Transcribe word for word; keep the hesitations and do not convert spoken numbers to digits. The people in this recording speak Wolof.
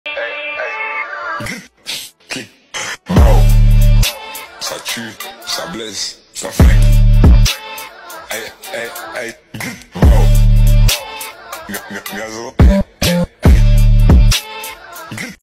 Bro, ça tue, ça blesse, ça flingue. Hey, hey, hey, bro, gazo.